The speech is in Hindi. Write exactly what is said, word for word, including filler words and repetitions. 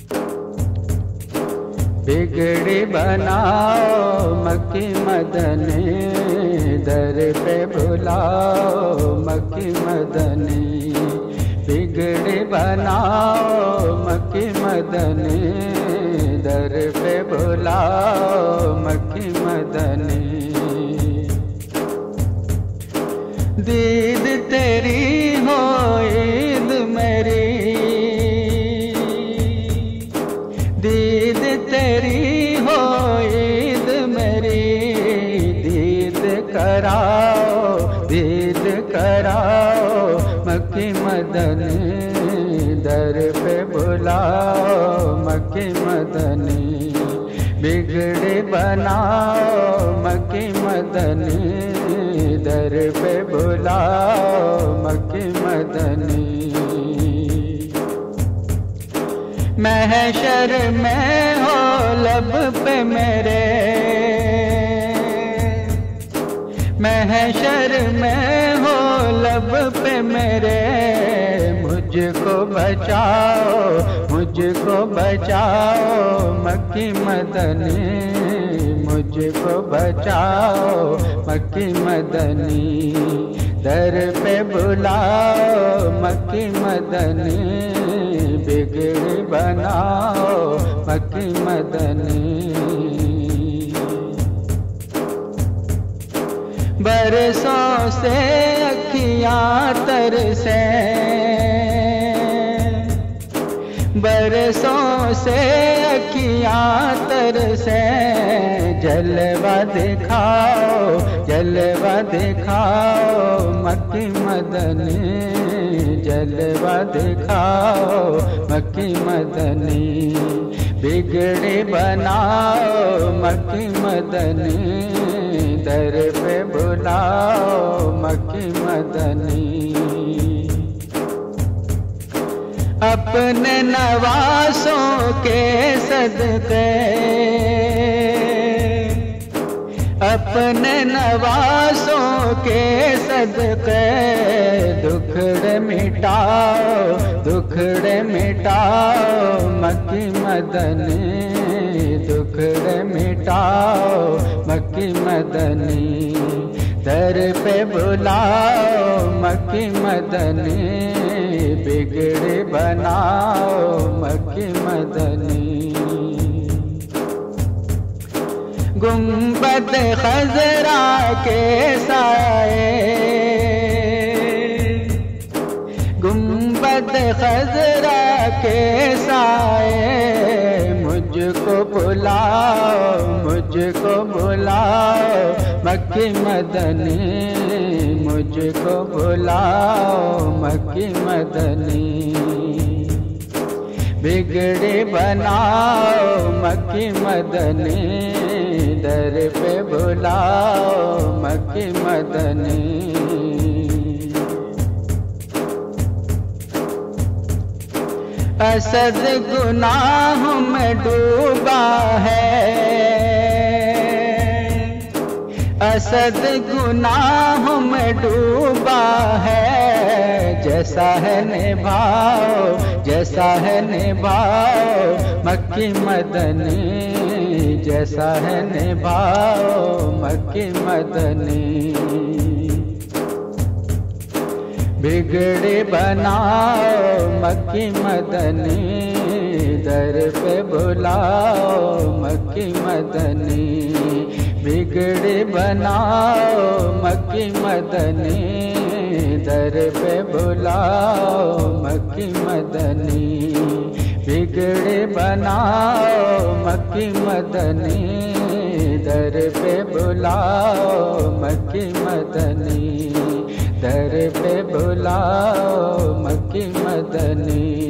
बिगड़ी बनाओ मक्खी मदनी, दर पे बुलाओ मक्खी मदनी। बिगड़ी बनाओ मक्खी मदनी, दर पे बुलाओ मक्खी मदनी। दीद तेरी हो ईद मेरी, दीद तेरी हो ईद मेरी। दीद कराओ दीद कराओ मक्खी मदनी, दर पे बुलाओ मक्खी मदनी। बिगड़े बनाओ मक्खी मदनी, दर पे बुलाओ मक्खी मदनी। महशर में हो लब पे मेरे, महशर में हो लब पे मेरे। मुझको बचाओ मुझको बचाओ मक्खी मदनी, मुझको बचाओ मक्खी मदनी। दर पे बुलाओ मक्खी मदनी, बिगड़ी बनाओ मक्खी मदनी। बरसों से अखियाँ तरसे, बरसों से अखियाँ तरसे। जलवा दिखाओ जलवा दिखाओ मक्खी मदनी, जलवा दिखाओ मक्खी मदनी। बिगड़ी बनाओ मक्खी मदनी, दर पे बुलाओ मक्खी मदनी। अपने नवासों के सदके, अपने नवासों के सदके। दुखड़े मिटाओ दुखड़े मिटाओ मक्खी मदनी, दुखड़े मिटाओ मक्खी मदनी। दर पे बुलाओ मक्खी मदनी, बिगड़े बनाओ मक्खी मदनी। गुंबद खजरा के साए, गुंबद खजरा के साए। मुझको बुलाओ मुझको बुलाओ मक्खी मदनी, मुझको बुलाओ मक्खी मदनी। बिगड़े बनाओ मक्खी मदनी, दर पे बुलाओ मक्खी मदनी। असद गुनाह में डूबा है, असद गुनाह में डूबा है। जैसा है निभाओ जैसा है निभाओ मक्खी मदनी, जैसा है निभाओ मक्खी मदनी। बिगड़े बनाओ मक्खी मदनी, दर पे बुलाओ मक्खी मदनी। बिगड़े बनाओ मक्खी मदनी, दर पे बुलाओ मक्खी मदनी। बिगड़े बनाओ मक्खी मदनी, दर पे बुलाओ मक्खी मदनी। दर पे बुलाओ मक्खी मदनी।